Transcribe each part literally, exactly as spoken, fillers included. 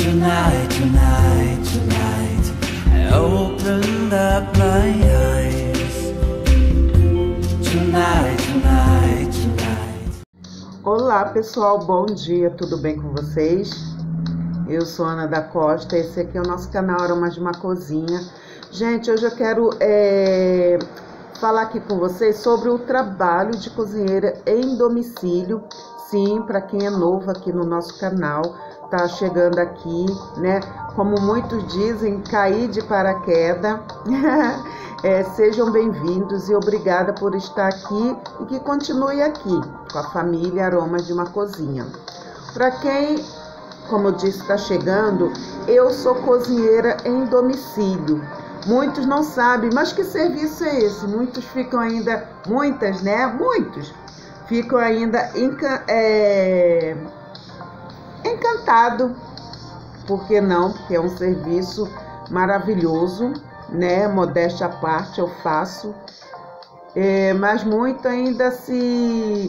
Tonight, tonight, tonight, I opened up my eyes. Tonight, tonight, tonight. Olá pessoal, bom dia, tudo bem com vocês? Eu sou Ana da Costa, esse aqui é o nosso canal Aromas de uma Cozinha. Gente, hoje eu quero é, falar aqui com vocês sobre o trabalho de cozinheira em domicílio. Sim, para quem é novo aqui no nosso canal, tá chegando aqui, né? Como muitos dizem, cair de paraquedas. é, sejam bem-vindos e obrigada por estar aqui e que continue aqui com a família Aromas de uma Cozinha. Para quem, como eu disse, está chegando, eu sou cozinheira em domicílio. Muitos não sabem, mas que serviço é esse? Muitos ficam ainda, muitas, né? Muitos ficam ainda encan é, encantado. Por que não? Porque é um serviço maravilhoso, né? Modéstia à parte, eu faço. É, mas muitos ainda se,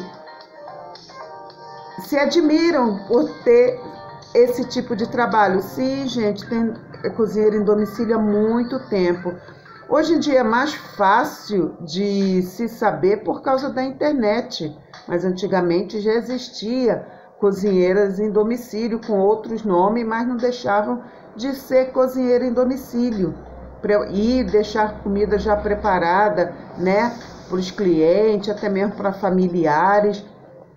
se admiram por ter esse tipo de trabalho. Sim, gente, tem cozinheiro em domicílio há muito tempo. Hoje em dia é mais fácil de se saber por causa da internet, mas antigamente já existia cozinheiras em domicílio com outros nomes, mas não deixavam de ser cozinheira em domicílio e deixar comida já preparada, né, para os clientes, até mesmo para familiares.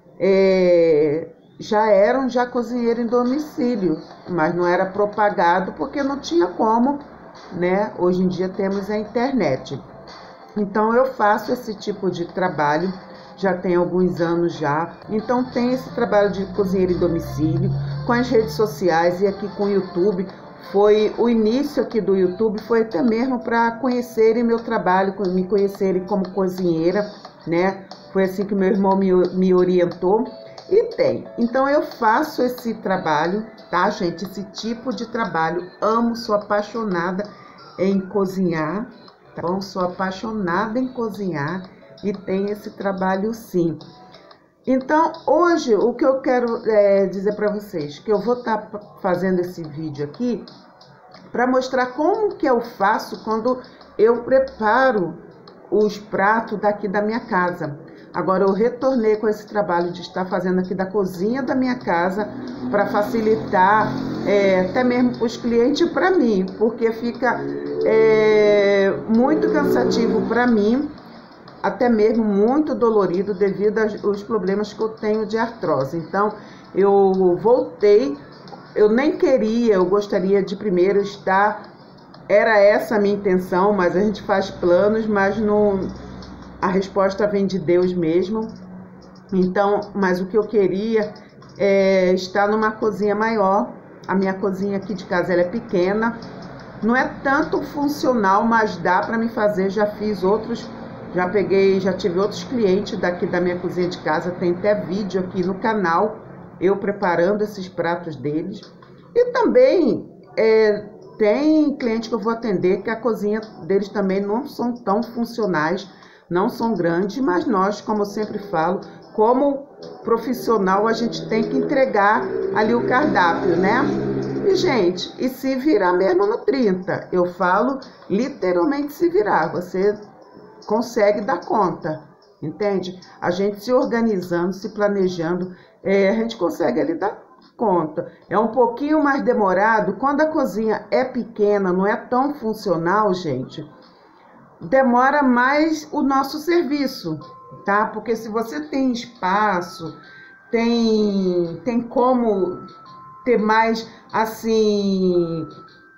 É, já eram já cozinheiro em domicílio, mas não era propagado porque não tinha como, né? Hoje em dia temos a internet. Então eu faço esse tipo de trabalho, já tem alguns anos já. Então tem esse trabalho de cozinheiro em domicílio, com as redes sociais e aqui com o YouTube. Foi o início aqui do YouTube, foi até mesmo para conhecerem meu trabalho, me conhecerem como cozinheira, né? Foi assim que meu irmão me, me orientou. E tem. Então eu faço esse trabalho, tá, gente? Esse tipo de trabalho. Amo, sou apaixonada em cozinhar, tá bom? Sou apaixonada em cozinhar e tem esse trabalho sim. Então, hoje, o que eu quero é, dizer para vocês, que eu vou estar tá fazendo esse vídeo aqui para mostrar como que eu faço quando eu preparo os pratos daqui da minha casa. Agora eu retornei com esse trabalho de estar fazendo aqui da cozinha da minha casa para facilitar é, até mesmo para os clientes e para mim, porque fica é, muito cansativo para mim, até mesmo muito dolorido devido aos problemas que eu tenho de artrose. Então eu voltei, eu nem queria, eu gostaria de primeiro estar, era essa a minha intenção, mas a gente faz planos, mas não... A resposta vem de Deus mesmo. Então, mas o que eu queria é estar numa cozinha maior. A minha cozinha aqui de casa ela é pequena. Não é tanto funcional, mas dá para me fazer. Já fiz outros, já peguei, já tive outros clientes daqui da minha cozinha de casa. Tem até vídeo aqui no canal, eu preparando esses pratos deles. E também é, tem cliente que eu vou atender que a cozinha deles também não são tão funcionais. Não são grandes, mas nós, como eu sempre falo, como profissional, a gente tem que entregar ali o cardápio, né? E, gente, e se virar mesmo no trinta, eu falo literalmente se virar, você consegue dar conta, entende? A gente se organizando, se planejando, é, a gente consegue ali dar conta. É um pouquinho mais demorado, quando a cozinha é pequena, não é tão funcional, gente, demora mais o nosso serviço, tá? Porque se você tem espaço, tem, tem como ter mais, assim,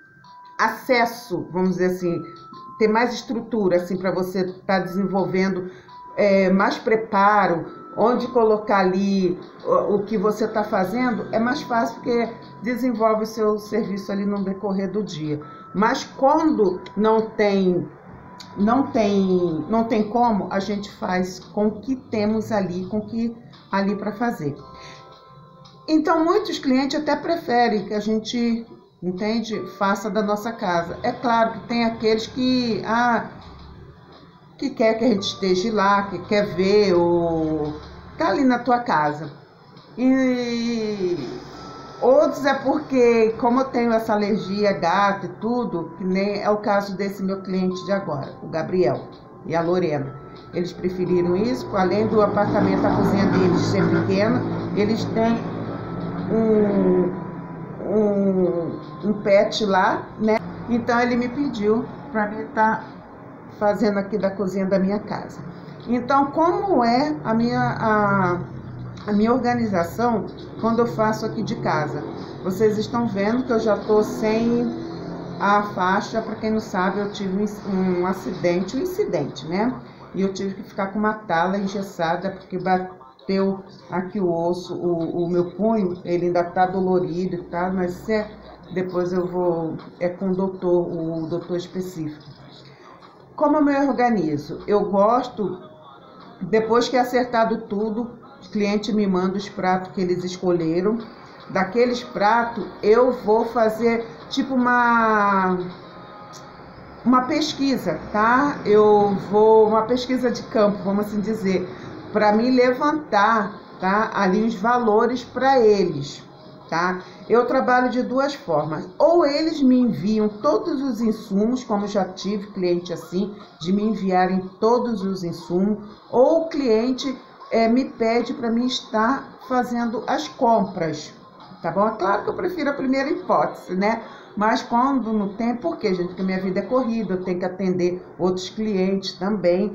acesso, vamos dizer assim, ter mais estrutura, assim, para você estar tá desenvolvendo é, mais preparo, onde colocar ali o, o que você está fazendo, é mais fácil porque desenvolve o seu serviço ali no decorrer do dia. Mas quando não tem... Não tem, não tem como, a gente faz com o que temos ali, com o que ali para fazer. Então, muitos clientes até preferem que a gente, entende, faça da nossa casa. É claro que tem aqueles que, ah, que quer que a gente esteja lá, que quer ver, ou tá ali na tua casa. E Outros é porque, como eu tenho essa alergia a gato e tudo, que nem é o caso desse meu cliente de agora, o Gabriel e a Lorena. Eles preferiram isso, além do apartamento, a cozinha deles ser pequena, eles têm um, um, um pet lá, né? Então ele me pediu para mim estar fazendo aqui da cozinha da minha casa. Então, como é a minha... A, A minha organização quando eu faço aqui de casa? Vocês estão vendo que eu já estou sem a faixa. Para quem não sabe, eu tive um acidente, um incidente, né? E eu tive que ficar com uma tala engessada porque bateu aqui o osso, o, o meu punho, ele ainda está dolorido e tal, mas é, depois eu vou, é com o doutor, o doutor específico. Como eu me organizo? Eu gosto, depois que é acertado tudo, o cliente me manda os pratos que eles escolheram. Daqueles pratos, eu vou fazer tipo uma, uma pesquisa, tá? Eu vou, uma pesquisa de campo, vamos assim dizer, para me levantar, tá? Ali os valores para eles, tá? Eu trabalho de duas formas. Ou eles me enviam todos os insumos, como já tive cliente assim, de me enviarem todos os insumos, ou o cliente É, me pede para mim estar fazendo as compras, tá bom? É claro que eu prefiro a primeira hipótese, né? Mas quando não tem, por quê, gente? Porque minha vida é corrida, eu tenho que atender outros clientes também.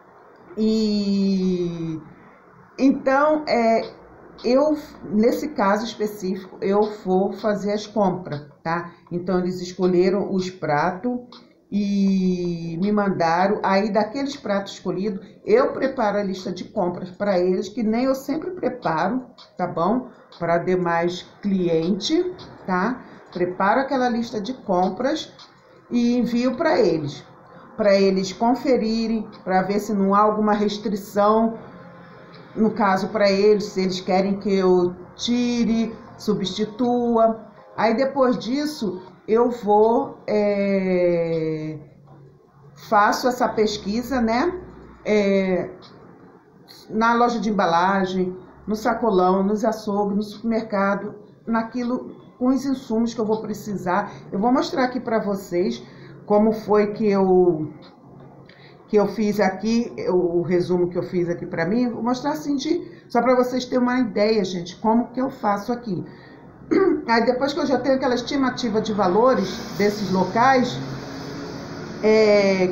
E então, é, eu, nesse caso específico, eu vou fazer as compras, tá? Então, eles escolheram os pratos e me mandaram. Aí daqueles pratos escolhidos, eu preparo a lista de compras para eles, que nem eu sempre preparo, tá bom? Para demais cliente, tá? Preparo aquela lista de compras e envio para eles, para eles conferirem, para ver se não há alguma restrição, no caso para eles, se eles querem que eu tire, substitua. Aí depois disso, eu vou, é, faço essa pesquisa, né? É, na loja de embalagem, no sacolão, nos açougues, no supermercado, naquilo, com os insumos que eu vou precisar. Eu vou mostrar aqui para vocês como foi que eu, que eu fiz aqui, o resumo que eu fiz aqui para mim. Vou mostrar assim, de, só para vocês terem uma ideia, gente, como que eu faço aqui. Aí depois que eu já tenho aquela estimativa de valores desses locais, é,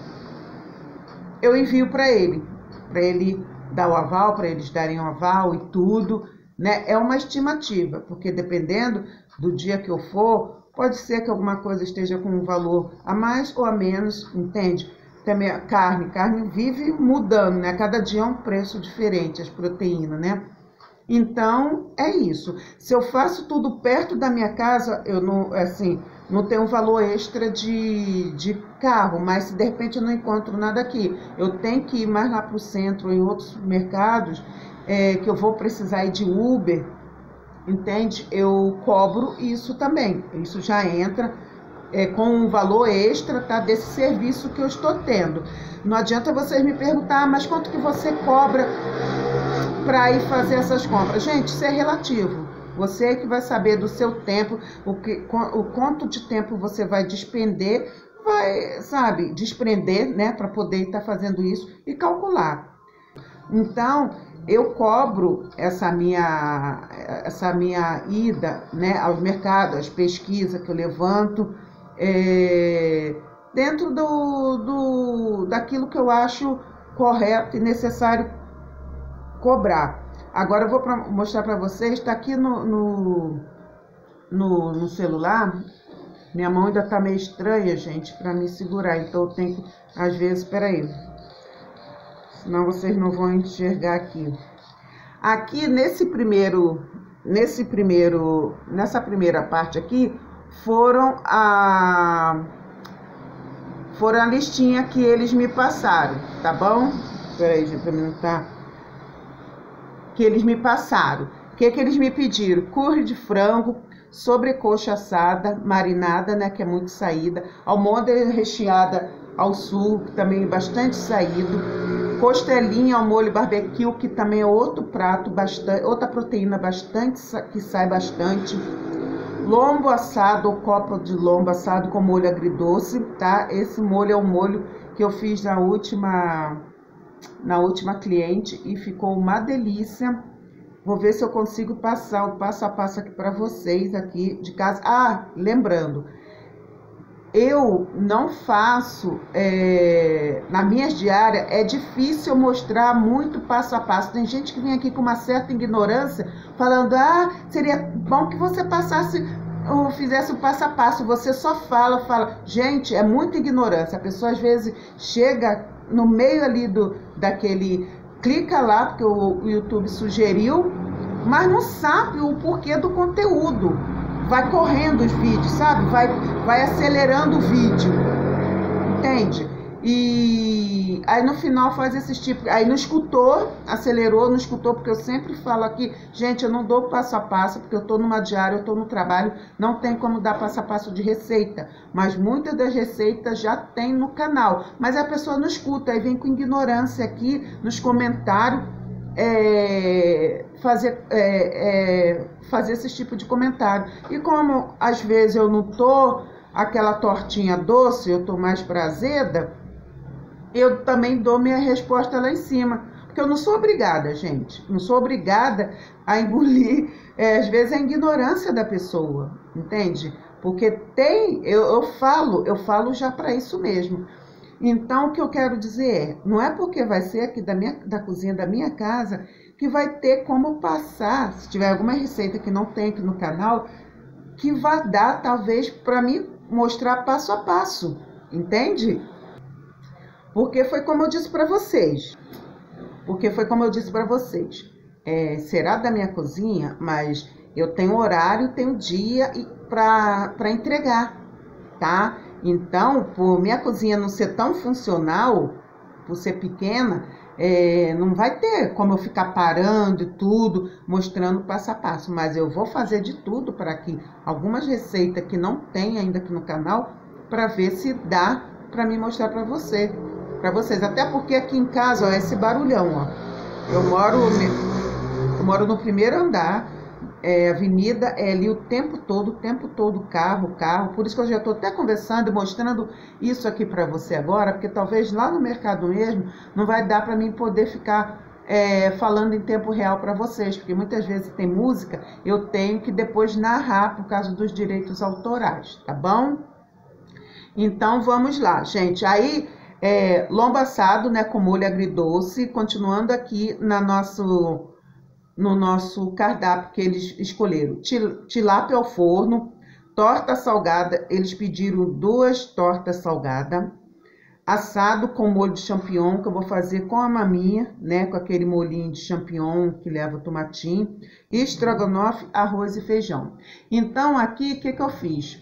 eu envio para ele, para ele dar o aval, para eles darem o aval e tudo, né? É uma estimativa, porque dependendo do dia que eu for, pode ser que alguma coisa esteja com um valor a mais ou a menos, entende? Também a carne, carne vive mudando, né? Cada dia é um preço diferente, as proteínas, né? Então, é isso. Se eu faço tudo perto da minha casa, eu não, assim, não tenho um valor extra de, de carro, mas se de repente eu não encontro nada aqui, eu tenho que ir mais lá para o centro, em outros mercados, é, que eu vou precisar ir de Uber, entende? Eu cobro isso também. Isso já entra é, com um valor extra, tá, desse serviço que eu estou tendo. Não adianta vocês me perguntar, mas quanto que você cobra para ir fazer essas compras? Gente, isso é relativo. Você que vai saber do seu tempo, o, que, o quanto de tempo você vai despender, vai, sabe, desprender, né, para poder estar fazendo isso e calcular. Então, eu cobro essa minha, essa minha ida, né, aos mercados, as pesquisas que eu levanto, é, dentro do, do, daquilo que eu acho correto e necessário cobrar. Agora eu vou pra, mostrar para vocês, está aqui no, no, no, no celular. Minha mão ainda está meio estranha, gente, para me segurar, então eu tenho que, às vezes, peraí, senão vocês não vão enxergar aqui. Aqui nesse primeiro, nesse primeiro, nessa primeira parte aqui, foram a, foram a listinha que eles me passaram, tá bom? Peraí, gente, para mim não tá... que eles me passaram. O que que eles me pediram? Curry de frango, sobrecoxa assada, marinada, né, que é muito saída, almôndega recheada ao sul, que também é bastante saído, Costelinha ao molho barbecue, que também é outro prato, bastante, outra proteína bastante, que sai bastante. Lombo assado, ou copa de lombo assado com molho agridoce, tá? Esse molho é o molho que eu fiz na última, na última cliente e ficou uma delícia. Vou ver se eu consigo passar o passo a passo aqui para vocês aqui de casa. Ah, lembrando, eu não faço, é, nas minhas diárias, é difícil mostrar muito passo a passo. Tem gente que vem aqui com uma certa ignorância, falando, ah, seria bom que você passasse, ou fizesse o passo a passo. Você só fala, fala. Gente, é muita ignorância. A pessoa às vezes chega no meio ali do, daquele, clica lá, porque o, o YouTube sugeriu, mas não sabe o porquê do conteúdo. Vai correndo os vídeos, sabe? Vai, vai acelerando o vídeo, entende? E aí no final faz esses tipos... Aí não escutou, acelerou, não escutou, porque eu sempre falo aqui, gente, eu não dou passo a passo, porque eu tô numa diária, eu tô no trabalho, não tem como dar passo a passo de receita. Mas muitas das receitas já tem no canal. Mas a pessoa não escuta, aí vem com ignorância aqui nos comentários, É, fazer, é, é, fazer esse tipo de comentário. E como às vezes eu não tô aquela tortinha doce, eu tô mais pra azeda, eu também dou minha resposta lá em cima. Porque eu não sou obrigada, gente. Não sou obrigada a engolir, é, às vezes, a ignorância da pessoa, entende? Porque tem, eu, eu falo, eu falo já para isso mesmo. Então, o que eu quero dizer é, não é porque vai ser aqui da, minha, da cozinha da minha casa que vai ter como passar, se tiver alguma receita que não tem aqui no canal, que vai dar, talvez, para mim mostrar passo a passo, entende? Porque foi como eu disse para vocês, porque foi como eu disse para vocês, é, será da minha cozinha, mas eu tenho horário, tenho dia para entregar, tá? Então, por minha cozinha não ser tão funcional, por ser pequena, é, não vai ter como eu ficar parando e tudo, mostrando passo a passo. Mas eu vou fazer de tudo para que algumas receitas que não tem ainda aqui no canal, para ver se dá para me mostrar para você, para vocês. Até porque aqui em casa, ó, esse barulhão, ó. Eu moro, eu moro no primeiro andar. É, avenida é ali o tempo todo, o tempo todo carro, carro, por isso que eu já estou até conversando e mostrando isso aqui para você agora, porque talvez lá no mercado mesmo não vai dar para mim poder ficar é, falando em tempo real para vocês, porque muitas vezes tem música, eu tenho que depois narrar por causa dos direitos autorais, tá bom? Então vamos lá, gente, aí é, lombo assado, né, com molho agridoce, continuando aqui na nosso... no nosso cardápio que eles escolheram. Tilápia ao forno, torta salgada, eles pediram duas tortas salgadas, assado com molho de champignon, que eu vou fazer com a maminha, né, com aquele molhinho de champignon que leva tomatinho, e estrogonofe, arroz e feijão. Então, aqui, o que que eu fiz?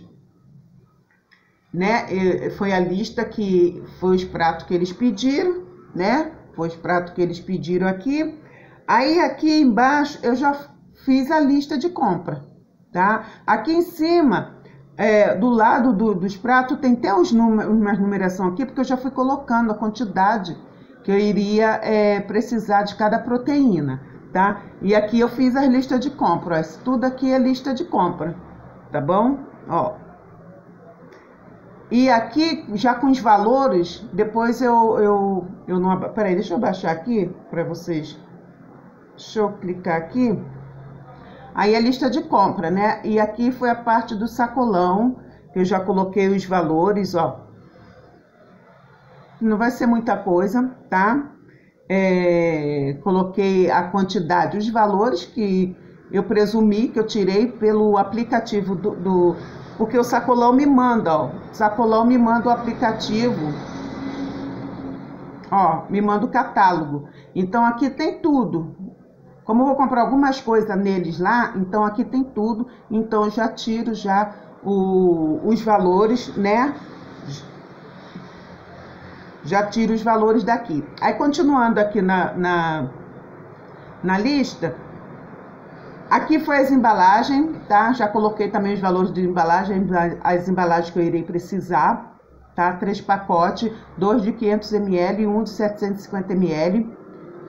Né, foi a lista que foi os pratos que eles pediram, né, foi os pratos que eles pediram aqui. Aí, aqui embaixo, eu já fiz a lista de compra, tá? Aqui em cima, é, do lado do, dos pratos, tem até os números, uma numeração aqui, porque eu já fui colocando a quantidade que eu iria é, precisar de cada proteína, tá? E aqui eu fiz a lista de compra, ó, isso tudo aqui é lista de compra, tá bom? Ó. E aqui, já com os valores, depois eu... eu, eu não... Peraí, deixa eu baixar aqui para vocês... Deixa eu clicar aqui. Aí a lista de compra, né? E aqui foi a parte do sacolão, que eu já coloquei os valores, ó. Não vai ser muita coisa, tá? É, coloquei a quantidade, os valores que eu presumi, que eu tirei pelo aplicativo do... do porque o sacolão me manda, ó. O sacolão me manda o aplicativo. Ó, me manda o catálogo. Então, aqui tem tudo. Como eu vou comprar algumas coisas neles lá, então aqui tem tudo. Então, eu já tiro já o, os valores, né? Já tiro os valores daqui. Aí, continuando aqui na, na, na lista, aqui foi as embalagens, tá? Já coloquei também os valores de embalagem, as embalagens que eu irei precisar. tá? Três pacotes, dois de quinhentos mililitros e um de setecentos e cinquenta mililitros.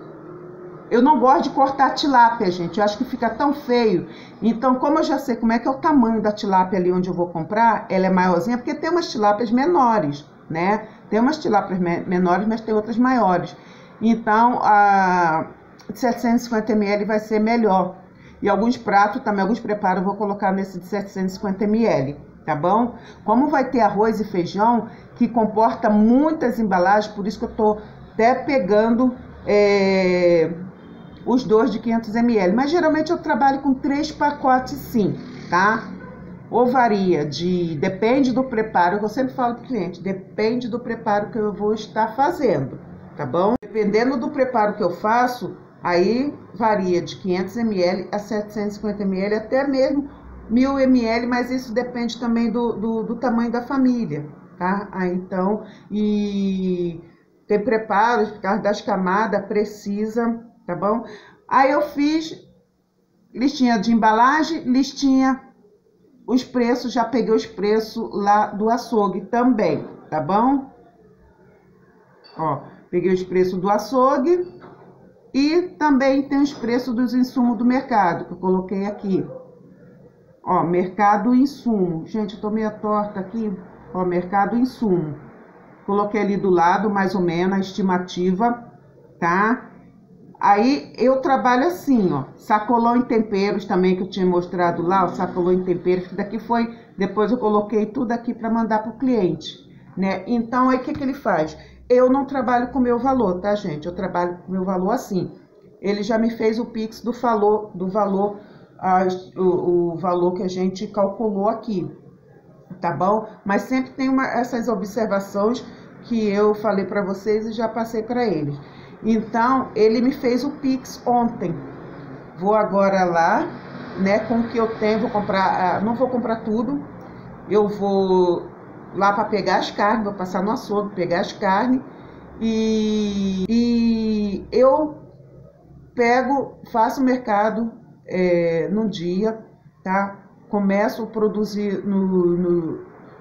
Eu não gosto de cortar a tilápia, gente. Eu acho que fica tão feio. Então, como eu já sei como é que é o tamanho da tilápia ali onde eu vou comprar, ela é maiorzinha, porque tem umas tilápias menores, né? Tem umas tilápias me menores, mas tem outras maiores. Então, a de setecentos e cinquenta mililitros vai ser melhor. E alguns pratos, também alguns preparos, eu vou colocar nesse de setecentos e cinquenta mililitros, tá bom? Como vai ter arroz e feijão, que comporta muitas embalagens, por isso que eu tô até pegando... É... os dois de quinhentos mililitros, mas geralmente eu trabalho com três pacotes sim, tá? Ou varia de, depende do preparo, que eu sempre falo para o cliente, depende do preparo que eu vou estar fazendo, tá bom? Dependendo do preparo que eu faço, aí varia de quinhentos mililitros a setecentos e cinquenta mililitros, até mesmo mil mililitros, mas isso depende também do, do, do tamanho da família, tá? Aí então, e tem preparos, por causa das camadas, precisa... Tá bom? Aí eu fiz listinha de embalagem, listinha, os preços, já peguei os preços lá do açougue também, tá bom? Ó, peguei os preços do açougue e também tem os preços dos insumos do mercado, que eu coloquei aqui. Ó, mercado insumo. Gente, eu tô meio torta aqui. Ó, mercado insumo. Coloquei ali do lado, mais ou menos, a estimativa, tá? Aí eu trabalho assim, ó, sacolão em temperos também, que eu tinha mostrado lá, o sacolão em temperos, que daqui foi, depois eu coloquei tudo aqui para mandar pro cliente, né? Então, aí o que que ele faz? Eu não trabalho com o meu valor, tá, gente? Eu trabalho com o meu valor assim. Ele já me fez o Pix do valor, do valor, a, o, o valor que a gente calculou aqui, tá bom? Mas sempre tem uma, essas observações que eu falei para vocês e já passei para eles. Então, ele me fez o Pix ontem. Vou agora lá, né, com o que eu tenho, vou comprar, não vou comprar tudo. Eu vou lá para pegar as carnes, vou passar no açougue, pegar as carnes. E, e eu pego, faço o mercado é, no dia, tá? Começo a produzir no, no,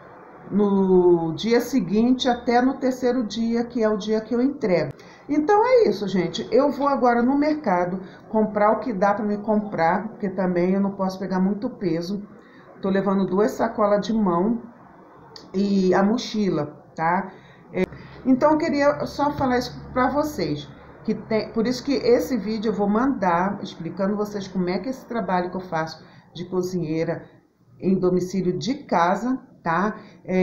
no dia seguinte até no terceiro dia, que é o dia que eu entrego. Então é isso, gente. Eu vou agora no mercado comprar o que dá para me comprar, porque também eu não posso pegar muito peso. Tô levando duas sacolas de mão e a mochila, tá? É, então eu queria só falar isso para vocês, que tem, por isso que esse vídeo eu vou mandar explicando vocês como é que esse trabalho que eu faço de cozinheira em domicílio de casa, tá?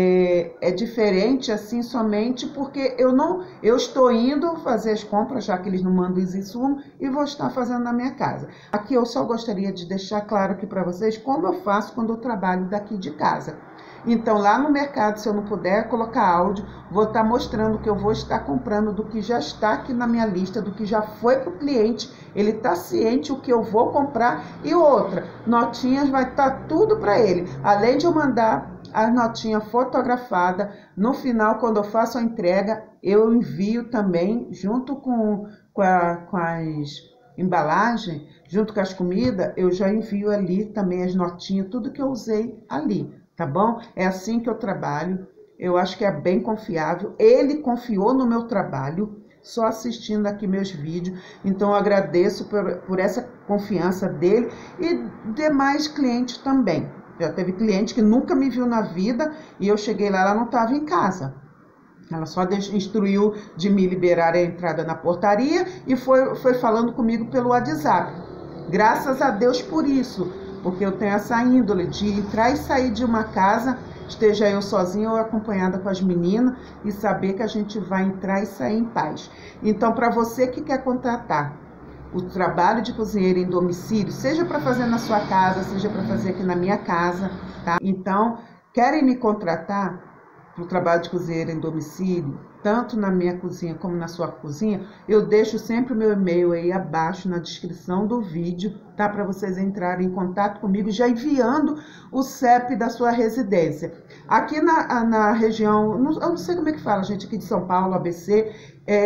É, é diferente assim somente porque eu não, eu estou indo fazer as compras, já que eles não mandam os insumos, e vou estar fazendo na minha casa. Aqui eu só gostaria de deixar claro aqui para vocês como eu faço quando eu trabalho daqui de casa. Então, lá no mercado, se eu não puder colocar áudio, vou estar mostrando que eu vou estar comprando do que já está aqui na minha lista, do que já foi para o cliente, ele está ciente o que eu vou comprar. E outra, notinhas vai estar tudo para ele. Além de eu mandar a notinha fotografada, no final, quando eu faço a entrega, eu envio também, junto com, com, a, com as embalagens, junto com as comidas, eu já envio ali também as notinhas, tudo que eu usei ali. Tá bom? É assim que eu trabalho, eu acho que é bem confiável. Ele confiou no meu trabalho, só assistindo aqui meus vídeos, então eu agradeço por, por essa confiança dele e demais clientes também. Já teve cliente que nunca me viu na vida e eu cheguei lá, ela não estava em casa. Ela só instruiu de me liberar a entrada na portaria e foi, foi falando comigo pelo WhatsApp. Graças a Deus por isso. Porque eu tenho essa índole de entrar e sair de uma casa, esteja eu sozinha ou acompanhada com as meninas, e saber que a gente vai entrar e sair em paz. Então, para você que quer contratar o trabalho de cozinheiro em domicílio, seja para fazer na sua casa, seja para fazer aqui na minha casa, tá? Então, querem me contratar para o trabalho de cozinheiro em domicílio, tanto na minha cozinha como na sua cozinha, eu deixo sempre o meu e-mail aí abaixo na descrição do vídeo, tá? Para vocês entrarem em contato comigo, já enviando o C E P da sua residência. Aqui na, na região, eu não sei como é que fala, gente, aqui de São Paulo, A B C,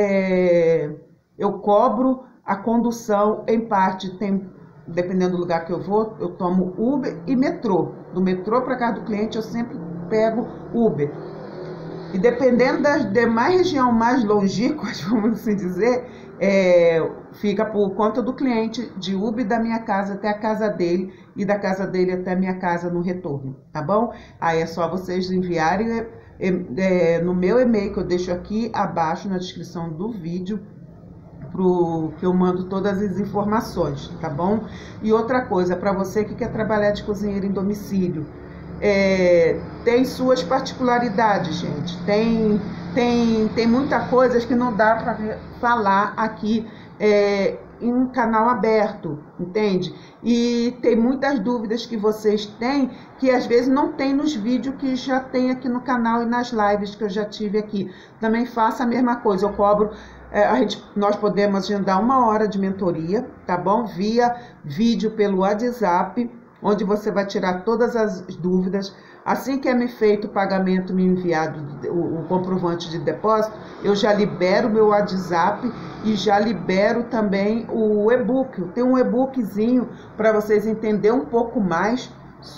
é, eu cobro a condução em parte, tem, dependendo do lugar que eu vou, eu tomo Uber e metrô. Do metrô para casa do cliente, eu sempre pego Uber. E dependendo das demais regiões mais longínquas, vamos assim dizer, é, fica por conta do cliente, de Uber da minha casa até a casa dele e da casa dele até a minha casa no retorno, tá bom? Aí é só vocês enviarem é, é, no meu e-mail, que eu deixo aqui abaixo na descrição do vídeo, pro, que eu mando todas as informações, tá bom? E outra coisa, para você que quer trabalhar de cozinheiro em domicílio, É, tem suas particularidades, gente. Tem, tem, tem muita coisa que não dá para falar aqui é, em um canal aberto, entende? E tem muitas dúvidas que vocês têm que às vezes não tem nos vídeos que já tem aqui no canal e nas lives que eu já tive aqui. Também faça a mesma coisa, eu cobro. É, a gente, nós podemos agendar uma hora de mentoria, tá bom? Via vídeo pelo WhatsApp, onde você vai tirar todas as dúvidas. Assim que é me feito o pagamento, me enviado o, o comprovante de depósito, eu já libero o meu WhatsApp e já libero também o e-book. Tem um e-bookzinho para vocês entenderem um pouco mais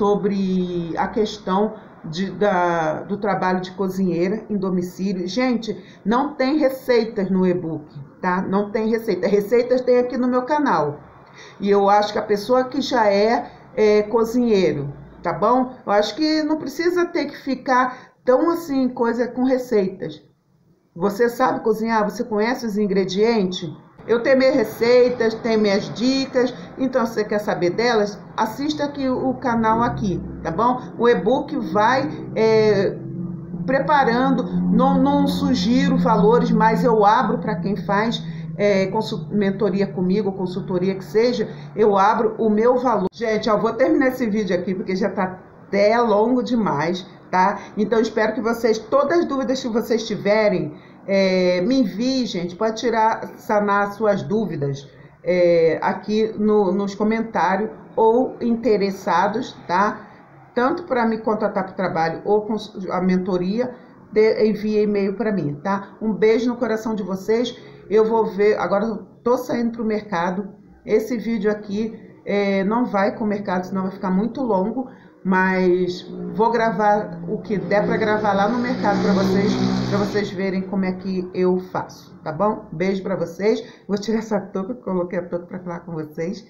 sobre a questão de, da, do trabalho de cozinheira em domicílio. Gente, não tem receitas no e-book, tá? Não tem receita. Receitas tem aqui no meu canal. E eu acho que a pessoa que já é É, cozinheiro, tá bom? Eu acho que não precisa ter que ficar tão assim, coisa com receitas. Você sabe cozinhar? Você conhece os ingredientes? Eu tenho minhas receitas, tenho minhas dicas, então se você quer saber delas, assista aqui o canal aqui, tá bom? O e-book vai é, preparando, não, não sugiro valores, mas eu abro para quem faz É, mentoria comigo, consultoria que seja, eu abro o meu valor. Gente, eu vou terminar esse vídeo aqui porque já tá até longo demais, tá? Então espero que vocês, todas as dúvidas que vocês tiverem, é, me enviem, gente, pode tirar, sanar suas dúvidas é, aqui no, nos comentários ou interessados, tá? Tanto para me contratar para o trabalho ou com a mentoria, de, envie e-mail para mim, tá? Um beijo no coração de vocês. Eu vou ver, agora eu tô saindo pro mercado. Esse vídeo aqui é, não vai com o mercado, senão vai ficar muito longo, mas vou gravar o que der para gravar lá no mercado para vocês, para vocês verem como é que eu faço, tá bom? Beijo para vocês. Vou tirar essa touca, coloquei a touca para falar com vocês.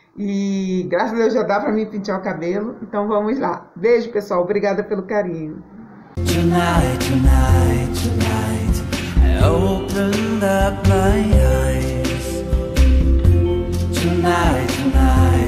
E graças a Deus já dá para mim pentear o cabelo, então vamos lá. Beijo, pessoal, obrigada pelo carinho. Tonight, tonight, tonight, I opened up my eyes. Tonight, tonight.